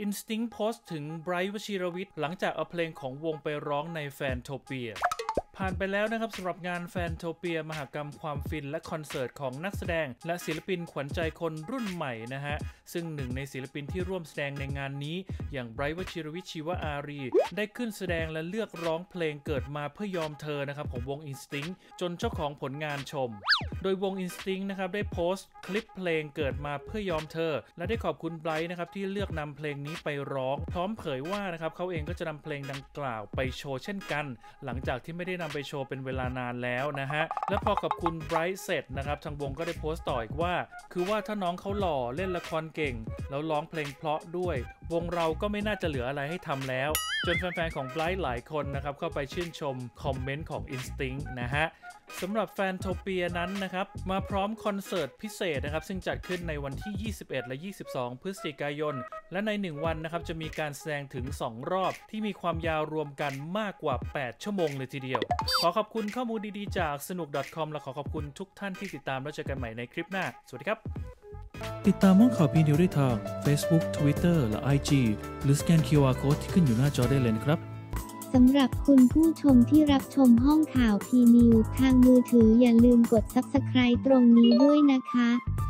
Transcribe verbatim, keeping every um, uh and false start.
Instinct โพสต์ถึงไบรท์ วชิรวิทย์หลังจากเอาเพลงของวงไปร้องในแฟนโทเปียผ่านไปแล้วนะครับสำหรับงานแฟนโทเปียมหกรรมความฟินและคอนเสิร์ตของนักแสดงและศิลปินขวัญใจคนรุ่นใหม่นะฮะซึ่งหนึ่งในศิลปินที่ร่วมแสดงในงานนี้อย่างไบรท์ วชิรวิทย์ ชีวอารีได้ขึ้นแสดงและเลือกร้องเพลงเกิดมาเพื่อยอมเธอนะครับของวง Instinct จนเจ้าของผลงานชมโดยวง Instinct นะครับได้โพสต์คลิปเพลงเกิดมาเพื่อยอมเธอและได้ขอบคุณไบรท์นะครับที่เลือกนำเพลงนี้ไปร้องพร้อมเผยว่านะครับเขาเองก็จะนำเพลงดังกล่าวไปโชว์เช่นกันหลังจากที่ไม่ได้นำไปโชว์เป็นเวลานานแล้วนะฮะและพอขอบคุณไบรท์เสร็จนะครับทางวงก็ได้โพสต์ต่ออีกว่าคือว่าถ้าน้องเขาหล่อเล่นละครเก่งแล้วร้องเพลงเพราะด้วยวงเราก็ไม่น่าจะเหลืออะไรให้ทำแล้วจนแฟนๆของไบรท์หลายคนนะครับเข้าไปชื่นชมคอมเมนต์ของ Instinct นะฮะสำหรับแฟนโทเปียนั้นนะครับมาพร้อมคอนเสิร์ตพิเศษนะครับซึ่งจัดขึ้นในวันที่ยี่สิบเอ็ดและยี่สิบสองพฤศจิกายนและในหนึ่งวันนะครับจะมีการแสดงถึงสองรอบที่มีความยาวรวมกันมากกว่าแปดชั่วโมงเลยทีเดียวขอขอบคุณข้อมูลดีๆจากสนุก .com และขอขอบคุณทุกท่านที่ติดตามแล้วเจอกันใหม่ในคลิปหน้าสวัสดีครับติดตามห้องข่าวพีนิวได้ทาง Facebook Twitter และ ไอ จี หรือสแกน คิว อาร์ Code ที่ขึ้นอยู่หน้าจอได้เลยนะครับสำหรับคุณผู้ชมที่รับชมห้องข่าวพีนิวทางมือถืออย่าลืมกด ซับสไครบ์ ตรงนี้ด้วยนะคะ